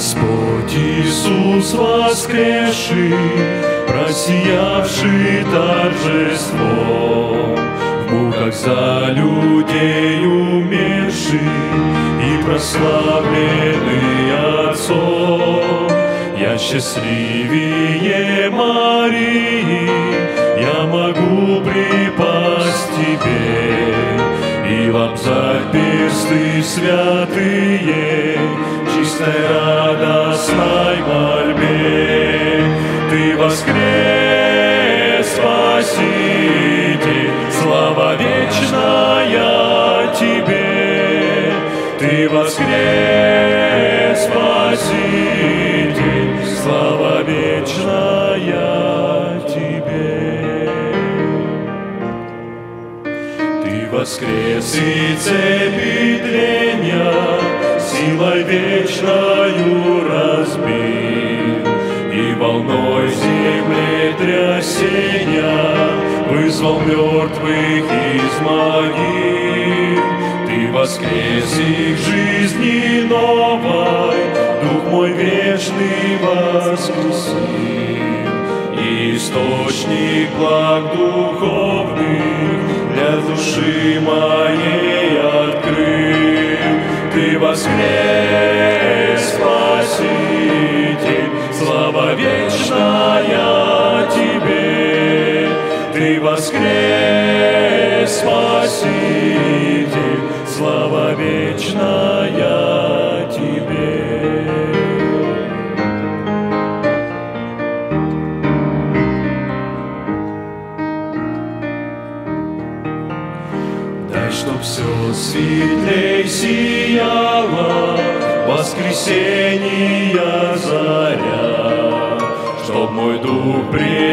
Господь Иисус воскресший, просиявший торжеством, в муках за людей умерший и прославленный Отцом. Я счастливее Марии, я могу припасть Тебе и лобзать персты святые чистой радостной мольбе. Ты воскрес, Спаситель, слава вечная Тебе. Ты воскрес, Спаситель, слава вечная Тебе. Ты воскрес, и цепи тления силой вечною разбил, и волной землетрясения вызвал мертвых из могил. Ты воскрес, и к жизни новой Дух мой вечный воскресил, и источник благ духовных для души моей открыл. Ты воскрес, Спаситель, слава вечная Тебе. Ты воскрес, Спаситель, слава вечная Тебе. Дай, чтоб все светлей сияло воскресенья заря, чтоб мой дух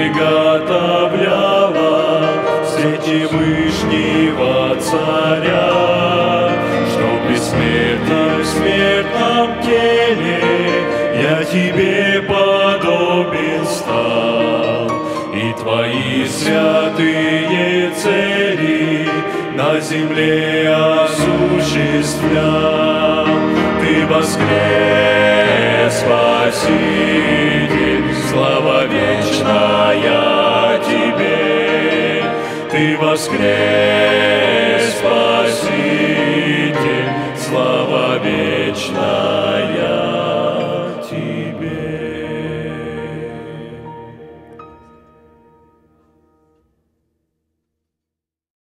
приготовляла встречи Вышнего Царя, чтоб бессмертным в смертном теле я Тебе подобен стал, и Твои святые цели на земле осуществлял. Ты воскрес, Спаситель, слава вечная Тебе. Ты воскрес, Спаситель, слава вечная